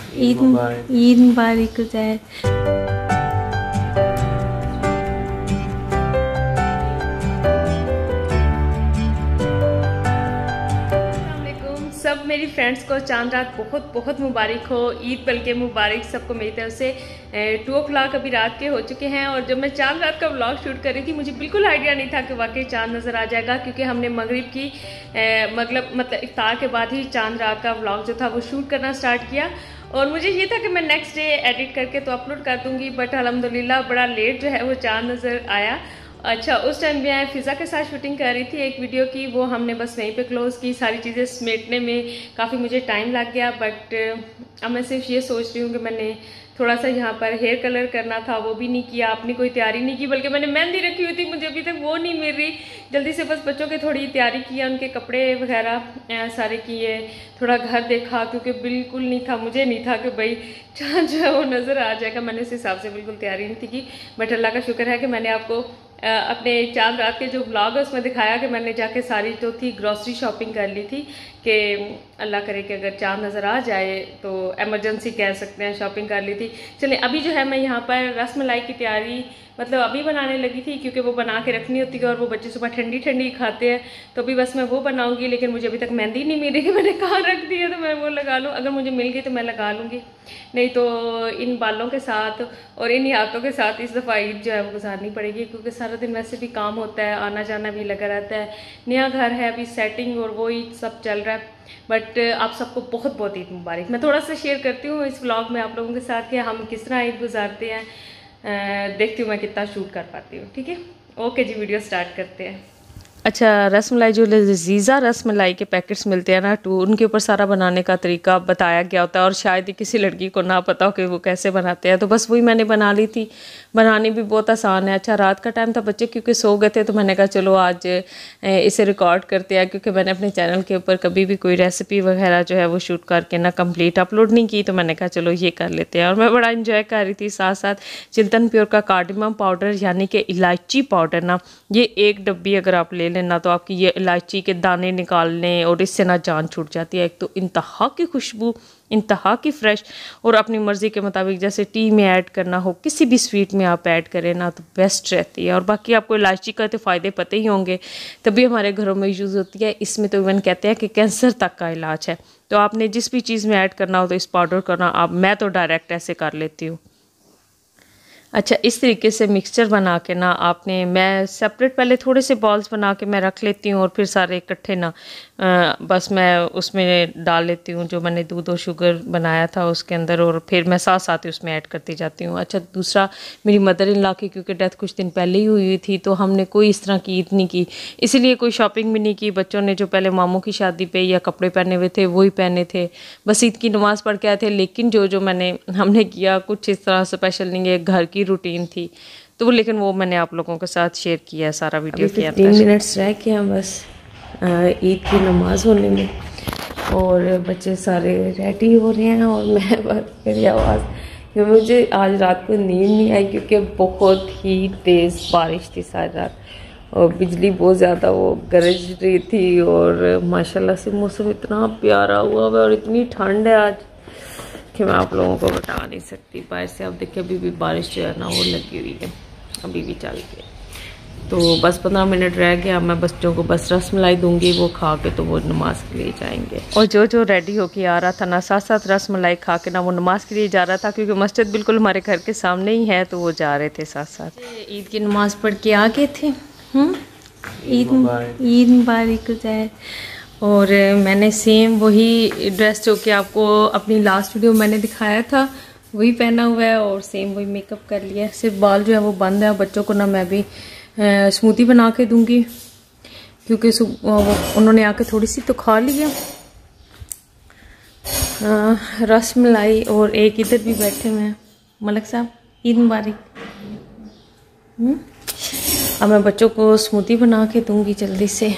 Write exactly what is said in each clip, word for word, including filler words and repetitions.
ईद ईद मुबारक हो जाए। सब मेरी फ्रेंड्स को चांद रात बहुत बहुत मुबारक हो, ईद बल्कि मुबारक सबको मेरी तरफ से। टू ओ क्लाक अभी रात के हो चुके हैं और जब मैं चांद रात का व्लॉग शूट कर रही थी मुझे बिल्कुल आइडिया नहीं था कि वाकई चांद नज़र आ जाएगा, क्योंकि हमने मगरिब की मतलब मतलब इफ्तार के बाद ही चांद रात का व्लॉग जो था वो शूट करना स्टार्ट किया और मुझे ये था कि मैं नेक्स्ट डे एडिट करके तो अपलोड कर दूँगी, बट अल्हम्दुलिल्लाह बड़ा लेट जो है वो चांद नज़र आया। अच्छा, उस टाइम मैं फ़िज़ा के साथ शूटिंग कर रही थी एक वीडियो की, वो हमने बस वहीं पे क्लोज़ की। सारी चीज़ें समेटने में काफ़ी मुझे टाइम लग गया, बट अब मैं सिर्फ ये सोच रही हूँ कि मैंने थोड़ा सा यहाँ पर हेयर कलर करना था, वो भी नहीं किया, अपनी कोई तैयारी नहीं की, बल्कि मैंने मेहंदी रखी हुई थी, मुझे अभी तक वो नहीं मिल रही। जल्दी से बस बच्चों की थोड़ी तैयारी की, उनके कपड़े वगैरह सारे किए, थोड़ा घर देखा, क्योंकि बिल्कुल नहीं था, मुझे नहीं था कि भाई चाँद जो है वो नज़र आ जाएगा। मैंने उस हिसाब से बिल्कुल तैयारी नहीं थी की, बट अल्लाह का शुक्र है कि मैंने आपको अपने चांद रात के जो व्लॉग है उसमें दिखाया कि मैंने जाके सारी जो थी ग्रॉसरी शॉपिंग कर ली थी, कि अल्लाह करे कि अगर चांद नज़र आ जाए तो एमरजेंसी कह सकते हैं, शॉपिंग कर ली थी। चलिए, अभी जो है मैं यहाँ पर रसमलाई की तैयारी मतलब अभी बनाने लगी थी, क्योंकि वो बना के रखनी होती है और वो बच्चे सुबह ठंडी ठंडी खाते हैं, तो अभी बस मैं वो बनाऊंगी। लेकिन मुझे अभी तक मेहंदी नहीं मिल रही कि मैंने कहाँ रख दी है तो मैं वो लगा लूँ, अगर मुझे मिल गई तो मैं लगा लूँगी, नहीं तो इन बालों के साथ और इन हाथों के साथ इस दफ़ा ईद जो है वो गुजारनी पड़ेगी, क्योंकि सारा दिन वैसे भी काम होता है, आना जाना भी लगा रहता है, नया घर है, अभी सेटिंग और वो ईद सब चल रहा है। बट आप सबको बहुत बहुत ईद मुबारक। मैं थोड़ा सा शेयर करती हूँ इस व्लॉग में आप लोगों के साथ कि हम किस तरह ईद गुजारते हैं, देखती हूँ मैं कितना शूट कर पाती हूँ। ठीक है, ओके जी, वीडियो स्टार्ट करते हैं। अच्छा, रसमलाई जो लजीज़ा रसमलाई के पैकेट्स मिलते हैं ना टू, उनके ऊपर सारा बनाने का तरीका बताया गया होता है और शायद ही किसी लड़की को ना पता हो कि वो कैसे बनाते हैं, तो बस वही मैंने बना ली थी। बनानी भी बहुत आसान है। अच्छा, रात का टाइम था, बच्चे क्योंकि सो गए थे, तो मैंने कहा चलो आज इसे रिकॉर्ड करते हैं, क्योंकि मैंने अपने चैनल के ऊपर कभी भी कोई रेसिपी वगैरह जो है वो शूट करके ना कंप्लीट अपलोड नहीं की, तो मैंने कहा चलो ये कर लेते हैं। और मैं बड़ा इंजॉय कर रही थी। साथ साथ चिल्तन प्योर का कार्डिमम पाउडर यानी कि इलायची पाउडर ना, ये एक डब्बी अगर आप ले लेना तो आपकी ये इलायची के दाने निकालने और इससे ना जान छूट जाती है। एक तो इंतहा की खुशबू, इंतहा की फ्रेश, और अपनी मर्ज़ी के मुताबिक जैसे टी में ऐड करना हो, किसी भी स्वीट में आप ऐड करें ना तो बेस्ट रहती है। और बाकी आपको इलायची का तो फ़ायदे पते ही होंगे, तभी हमारे घरों में यूज़ होती है। इसमें तो इवन कहते हैं कि कैंसर तक का इलाज है। तो आपने जिस भी चीज़ में ऐड करना हो तो इस पाउडर करना आप, मैं तो डायरेक्ट ऐसे कर लेती हूँ। अच्छा, इस तरीके से मिक्सचर बना के ना आपने, मैं सेपरेट पहले थोड़े से बॉल्स बना के मैं रख लेती हूँ और फिर सारे इकट्ठे ना आ, बस मैं उसमें डाल लेती हूँ जो मैंने दूध और शुगर बनाया था उसके अंदर, और फिर मैं साथ साथ ही उसमें ऐड करती जाती हूँ। अच्छा, दूसरा, मेरी मदर इन लॉ की क्योंकि डेथ कुछ दिन पहले ही हुई थी, तो हमने कोई इस तरह की ईद नहीं की, इसीलिए कोई शॉपिंग भी नहीं की। बच्चों ने जो पहले मामू की शादी पे या कपड़े पहने हुए थे वही पहने थे, बस ईद की नमाज़ पढ़ के आए थे। लेकिन जो जो मैंने हमने किया कुछ इस तरह स्पेशल नहीं है, घर की रूटीन थी, तो वो लेकिन वो मैंने आप लोगों के साथ शेयर किया है सारा वीडियो के अंदर। तीन मिनट्स रह गए हैं बस ईद की नमाज होने में, और बच्चे सारे रेडी हो रहे हैं और मैं बस, मेरी आवाज़, क्योंकि मुझे आज रात को नींद नहीं आई क्योंकि बहुत ही तेज़ बारिश थी सारी रात और बिजली बहुत ज़्यादा वो गरज रही थी, और माशाल्लाह से मौसम इतना प्यारा हुआ है और इतनी ठंड है आज कि मैं आप लोगों को बता नहीं सकती। बाहर से आप देखिए अभी भी बारिश जो है ना वो लगी हुई है, अभी भी चल रही है। तो बस पंद्रह मिनट रह गया, मैं बच्चों को बस रसमलाई दूंगी, वो खा के तो वो नमाज के लिए जाएंगे। और जो जो रेडी होके आ रहा था ना, साथ साथ रसमलाई खा के ना वो नमाज के लिए जा रहा था, क्योंकि मस्जिद बिल्कुल हमारे घर के सामने ही है, तो वो जा रहे थे साथ साथ। ईद की नमाज पढ़ के आ गए थे। हम्म, ईद ईद मुबारक हो जाए। और मैंने सेम वही ड्रेस जो कि आपको अपनी लास्ट वीडियो मैंने दिखाया था वही पहना हुआ है, और सेम वही मेकअप कर लिया है। सिर्फ बाल जो है वो बंद है। बच्चों को ना मैं भी स्मूदी बना के दूंगी, क्योंकि वो उन्होंने आके थोड़ी सी तो खा लिया रस मलाई। और एक इधर भी बैठे हुए हैं मलक साहब, ईद मुबारक। अब मैं बच्चों को स्मूदी बना के दूंगी जल्दी से।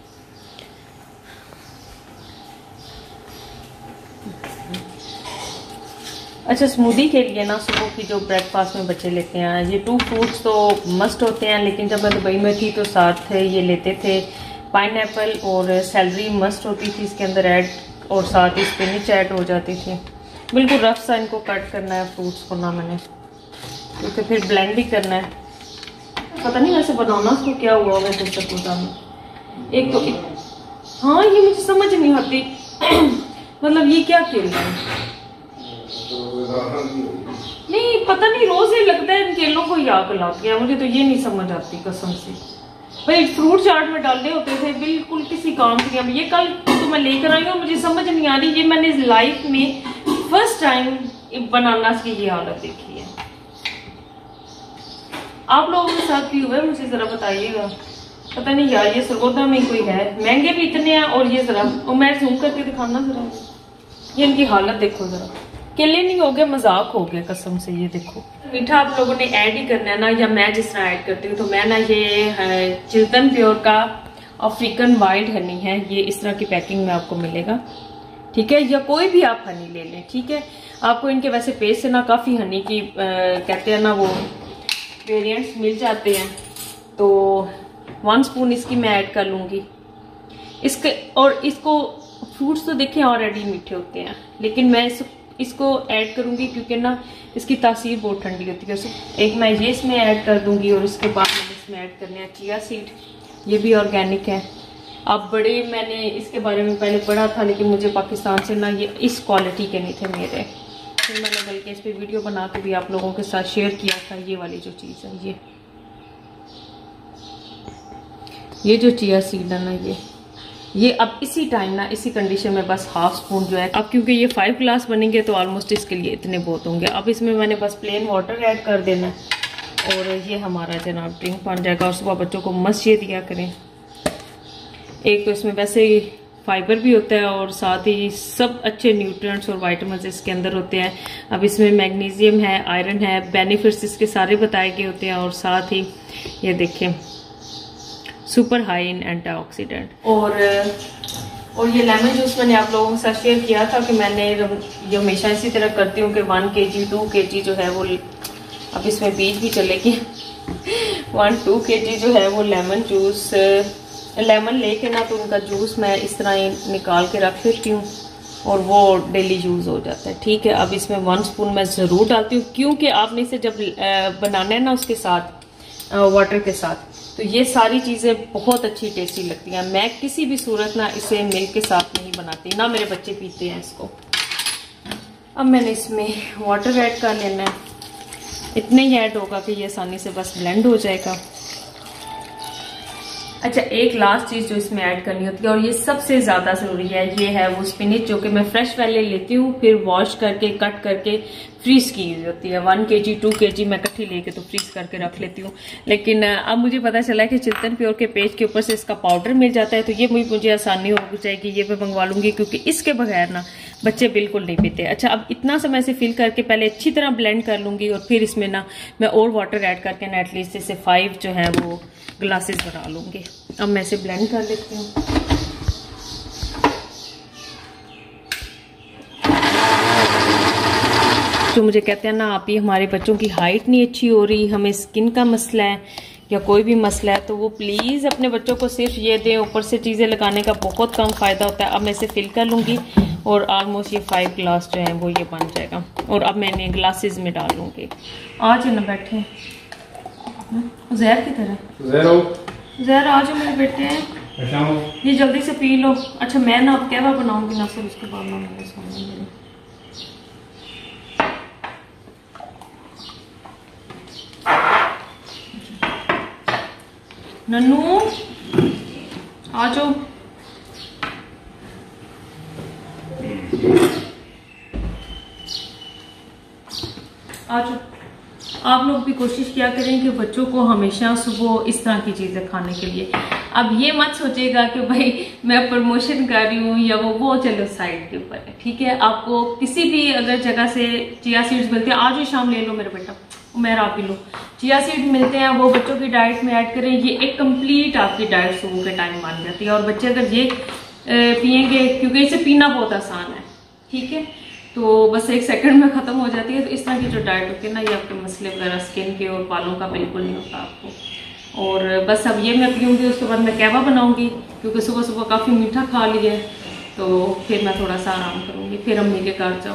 अच्छा, स्मूदी के लिए ना सुबह की जो ब्रेकफास्ट में बच्चे लेते हैं, ये टू फ्रूट्स तो मस्ट होते हैं, लेकिन जब मैं दुबई में थी तो साथ ये लेते थे। पाइनएप्पल और सेलरी मस्ट होती थी इसके अंदर ऐड, और साथ ही स्पिनिच ऐड हो जाती थी। बिल्कुल रफ सा इनको कट करना है फ्रूट्स को ना मैंने, क्योंकि फिर ब्लेंड भी करना है। पता नहीं वैसे बनाना उसको क्या हुआ होगा जब तक होता है। एक तो एक, हाँ ये मुझे समझ नहीं आती मतलब ये क्या खेल रहा है, नहीं पता नहीं, रोज ही लगता है इन केलों को याद लाती है, मुझे तो ये नहीं समझ आती कसम से। भाई फ्रूट चाट में डालने होते थे बिल्कुल किसी काम के। अब ये कल तो मैं लेकर आई हूँ, मुझे समझ नहीं आ रही, ये मैंने इस लाइफ में फर्स्ट टाइम बनाना की ये हालत देखी है। आप लोगों के साथ भी हुआ है मुझे जरा बताइएगा। पता नहीं यार ये सरगोदा में कोई है, महंगे भी इतने हैं, और ये जरा और मैं जूम करके दिखाना जरा, ये इनकी हालत देखो जरा, केले नहीं हो गए मजाक हो गया कसम से। ये देखो मीठा आप लोगों ने ऐड ही करना है ना, या मैं जिस तरह ऐड करती हूँ, तो मैं ना ये चिल्तन प्योर का अफ्रीकन वाइल्ड हनी है, ये इस तरह की पैकिंग में आपको मिलेगा, ठीक है, या कोई भी आप हनी ले लें, ठीक है। आपको इनके वैसे पेज से ना काफी हनी की आ, कहते हैं ना वो वेरिएंट्स मिल जाते हैं, तो वन स्पून इसकी मैं ऐड कर लूंगी इसके। और इसको फ्रूट्स तो देखें ऑलरेडी मीठे होते हैं, लेकिन मैं इस इसको ऐड करूंगी क्योंकि ना इसकी तासीर बहुत ठंडी होती है। एक मैं ये इसमें ऐड कर दूंगी, और इसके बाद मैंने इसमें ऐड करने हैं चिया सीड, ये भी ऑर्गेनिक है। अब बड़े मैंने इसके बारे में पहले पढ़ा था, लेकिन मुझे पाकिस्तान से ना ये इस क्वालिटी के नहीं थे मेरे, फिर मैंने बल्कि इस पर वीडियो बना के भी आप लोगों के साथ शेयर किया था। ये वाली जो चीज़ है, ये ये जो चिया सीड है ना, ये ये अब इसी टाइम ना इसी कंडीशन में बस हाफ स्पून जो है, अब क्योंकि ये फाइव ग्लास बनेंगे तो ऑलमोस्ट इसके लिए इतने बहुत होंगे। अब इसमें मैंने बस प्लेन वाटर ऐड कर देना है, और ये हमारा जनाब ड्रिंक बन जाएगा। और सुबह बच्चों को मस्त ये दिया करें, एक तो इसमें वैसे ही फाइबर भी होता है, और साथ ही सब अच्छे न्यूट्रिएंट्स और विटामिन्स इसके अंदर होते हैं। अब इसमें मैग्नीशियम है, आयरन है, बेनिफिट्स इसके सारे बताए गए होते हैं, और साथ ही ये देखें सुपर हाई इन एंटीऑक्सीडेंट। और और ये लेमन जूस मैंने आप लोगों के साथ शेयर किया था कि मैंने ये हमेशा इसी तरह करती हूँ कि वन के जी टू के जी जो है वो, अब इसमें बीज भी चलेगी वन टू के जी जो है वो लेमन जूस लेमन लेके ना, तो उनका जूस मैं इस तरह ही निकाल के रख लेती हूँ, और वो डेली यूज हो जाता है, ठीक है। अब इसमें वन स्पून मैं जरूर डालती हूँ, क्योंकि आपने इसे जब बनाना है ना उसके साथ वाटर के साथ, तो ये सारी चीजें बहुत अच्छी टेस्टी लगती हैं। मैं किसी भी सूरत ना इसे मिल्क के साथ नहीं बनाती, ना मेरे बच्चे पीते हैं इसको। अब मैंने इसमें वाटर ऐड कर लेना है, इतने ही ऐड होगा कि ये आसानी से बस ब्लेंड हो जाएगा। अच्छा, एक लास्ट चीज जो इसमें ऐड करनी होती है, और ये सबसे ज्यादा जरूरी है, ये है वो स्पिनिच, जो कि मैं फ्रेश वाले लेती हूँ, फिर वॉश करके कट करके फ्रीज की हुई होती है। वन के जी टू के जी मैं इकट्ठी लेके तो फ्रीज करके रख लेती हूँ। लेकिन अब मुझे पता चला कि चिल्तन प्योर के पेज के ऊपर से इसका पाउडर मिल जाता है, तो ये मुझे आसानी हो जाएगी, ये मैं मंगवा लूंगी, क्योंकि इसके बगैर ना बच्चे बिल्कुल नहीं पीते। अच्छा, अब इतना सा मैं इसे फिल करके पहले अच्छी तरह ब्लेंड कर लूंगी, और फिर इसमें ना मैं और वाटर ऐड करके ना एटलीस्ट इसे फाइव जो है वो ग्लासेस बना लूंगी। अब मैं इसे ब्लेंड कर लेती हूँ। जो मुझे कहते हैं ना आप, ये हमारे बच्चों की हाइट नहीं अच्छी हो रही, हमें स्किन का मसला है या कोई भी मसला है, तो वो प्लीज़ अपने बच्चों को सिर्फ ये दें, ऊपर से चीज़ें लगाने का बहुत कम फ़ायदा होता है। अब मैं इसे फिल कर लूँगी, और ऑलमोस्ट ये फाइव ग्लास जो है वो ये बन जाएगा, और अब मैंने ग्लासेस में डाल लूँगी। आज ना बैठे जहर की तरह, जहर आज मेरे बेटे हैं, ये जल्दी से पी लो। अच्छा, मैं ना अब कहवा बनाऊँगी ना, फिर उसके बाद ना मेरे सामने नन्नू आ जाओ। आ जाओ। आप लोग भी कोशिश किया करें कि बच्चों को हमेशा सुबह इस तरह की चीजें खाने के लिए। अब ये मत सोचेगा कि भाई मैं प्रमोशन कर रही हूँ या वो वो चलो साइड के ऊपर है, ठीक है। आपको किसी भी अगर जगह से चिया सीड्स मिलते हैं, आज ही शाम ले लो मेरे बेटा, मैं आप ही लो, चिया सीड मिलते हैं, वो बच्चों की डाइट में ऐड करें। ये एक कंप्लीट आपकी डाइट सुबह के टाइम बन जाती है, और बच्चे अगर ये पियेंगे, क्योंकि इसे पीना बहुत आसान है, ठीक है, तो बस एक सेकंड में खत्म हो जाती है। तो इस तरह की जो डाइट होती है ना, ये आपके मसले वगैरह स्किन के और बालों का बिल्कुल नहीं होता आपको। और बस अब ये मैं पीऊँगी, उसके बाद मैं कहवा बनाऊँगी, क्योंकि सुबह सुबह काफ़ी मीठा खा लिया है, तो फिर मैं थोड़ा सा आराम करूँगी, फिर अम्मी के घर जाऊँगी।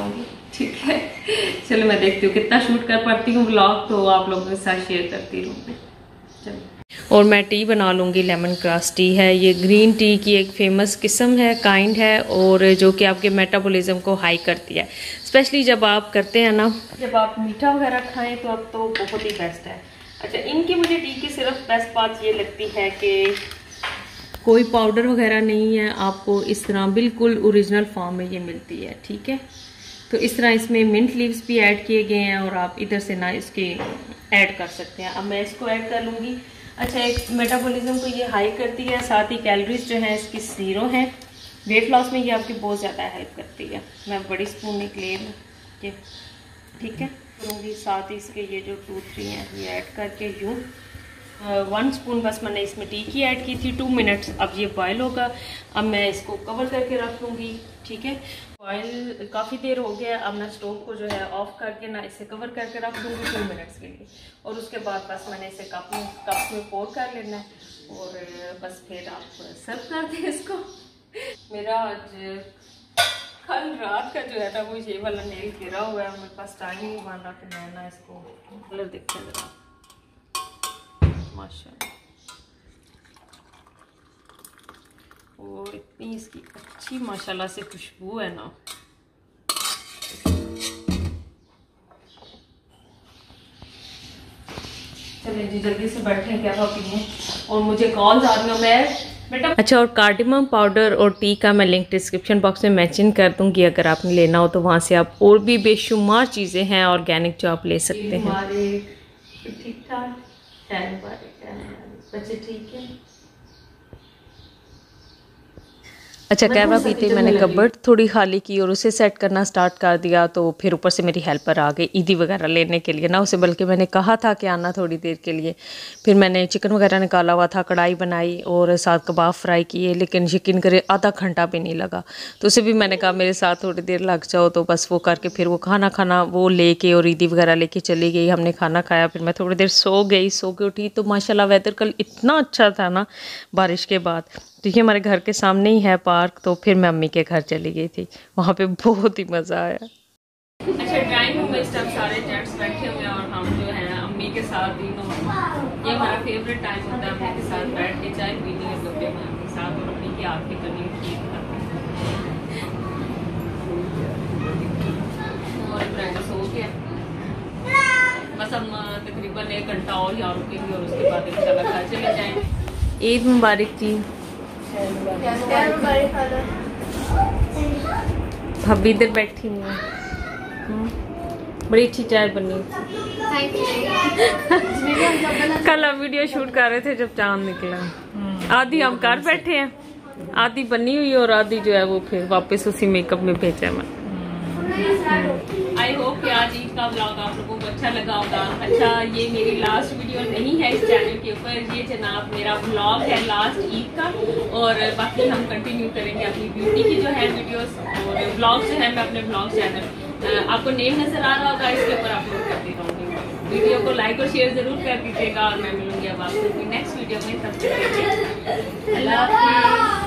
ठीक है, चलो मैं देखती हूँ कितना शूट कर पाती हूँ व्लॉग, तो आप लोगों के साथ शेयर करती रहूँगी। चलो, और मैं टी बना लूँगी। लेमन ग्रास टी है ये, ग्रीन टी की एक फेमस किस्म है, काइंड है, और जो कि आपके मेटाबॉलिज्म को हाई करती है, स्पेशली जब आप करते हैं ना, जब आप मीठा वगैरह खाएं तो अब तो बहुत ही बेस्ट है। अच्छा, इनकी मुझे टी की सिर्फ बेस्ट बात ये लगती है कि कोई पाउडर वगैरह नहीं है, आपको इस तरह बिल्कुल ओरिजिनल फॉर्म में ये मिलती है। ठीक है, तो इस तरह इसमें मिंट लीव्स भी ऐड किए गए हैं और आप इधर से ना इसके ऐड कर सकते हैं। अब मैं इसको ऐड कर लूँगी। अच्छा, एक मेटाबॉलिज्म को ये हाई करती है, साथ ही कैलोरीज जो है इसकी ज़ीरो है, वेट लॉस में ये आपकी बहुत ज़्यादा हेल्प करती है। मैं बड़ी स्पून निकले ये, ठीक है, करूँगी। साथ ही इसके ये जो टू थ्री हैं ये ऐड करके यूँ वन स्पून बस मैंने इसमें टी की ऐड की थी, टू मिनट्स। अब ये बॉयल होगा, अब मैं इसको कवर करके रख लूँगी। ठीक है, बॉयल काफ़ी देर हो गया, अब मैं स्टोव को जो है ऑफ करके ना इसे कवर करके रख दूँगी टू मिनट्स के लिए, और उसके बाद बस मैंने इसे कप में कप में पोर कर लेना है, और बस फिर आप सर्व कर दें इसको। मेरा आज कल रात का जो है ना वो ये वाला नेल गिरा हुआ है, मेरे पास टाइम नहीं बन रहा कि मैं ना इसको कलर देखते जरा, माशाल्लाह, और इतनी इसकी अच्छी माशाल्लाह से खुशबू है ना। चलिए जी, जल्दी से बैठे क्या पिए, और मुझे कॉल्स आ रही हो मैं बेटा। अच्छा, और कार्डिमम पाउडर और टी का मैं लिंक डिस्क्रिप्शन बॉक्स में मेंशन कर दूंगी, अगर आपने लेना हो तो वहाँ से आप और भी बेशुमार चीज़ें हैं ऑर्गेनिक जो आप ले सकते हैं। हमारे ठीक ठाक बच्चे ठीक है। अच्छा, कहवा पीते मैंने कबर्ड थोड़ी खाली की और उसे सेट करना स्टार्ट कर दिया, तो फिर ऊपर से मेरी हेल्पर आ गई ईदी वगैरह लेने के लिए ना, उसे बल्कि मैंने कहा था कि आना थोड़ी देर के लिए। फिर मैंने चिकन वगैरह निकाला हुआ था, कढ़ाई बनाई और साथ कबाब फ्राई किए, लेकिन यकीन करे आधा घंटा भी नहीं लगा, तो उसे भी मैंने कहा मेरे साथ थोड़ी देर लग जाओ, तो बस वो करके फिर वो खाना खाना वो लेके और ईदी वगैरह लेके चली गई। हमने खाना खाया, फिर मैं थोड़ी देर सो गई, सो के उठी तो माशाल्लाह वेदर कल इतना अच्छा था ना बारिश के बाद। तो ये हमारे घर के सामने ही है पार्क, तो फिर मैं अम्मी के घर चली गई थी, वहाँ पे बहुत ही मज़ा आया। अच्छा, ड्राइंग रूम में इस टाइम सारे जेंट्स बैठे हुए हैं और हम जो है अम्मी के साथ तीनों, ये हमारा फेवरेट टाइम होता है अम्मी के साथ बैठ के चाय पीनी है डब्बे में अम्मी के साथ, और अम्मी की आँख की कमी ठीक और सो गया। बस हम तकरीबन एक घंटा और यहाँ रुकेंगे और उसके बाद इंशाल्लाह घर चले जाएंगे। ईद मुबारक जी। भाभी इधर बैठी हुई है, बड़ी अच्छी चाय बनी। कल हम वीडियो शूट कर रहे थे जब चांद निकला, आधी हम कर बैठे हैं, आधी बनी हुई और आधी जो है वो फिर वापस उसी मेकअप में भेजा मैं। आई होप कि आज ईद का व्लॉग आप लोगों को अच्छा लगा होगा। अच्छा, ये मेरी लास्ट वीडियो नहीं है इस चैनल के ऊपर, ये जनाब मेरा व्लॉग है लास्ट ईद का, और बाकी हम कंटिन्यू करेंगे अपनी ब्यूटी की जो है वीडियोस और व्लॉग जो है मैं अपने व्लॉग चैनल, आपको नेम नजर आ रहा होगा, इसके ऊपर अपलोड करती रहूँगी। वीडियो को लाइक और शेयर जरूर कर दीजिएगा, और मैं मिलूंगी अब आपसे नेक्स्ट वीडियो में। तब तक अल्लाह हाफिज़।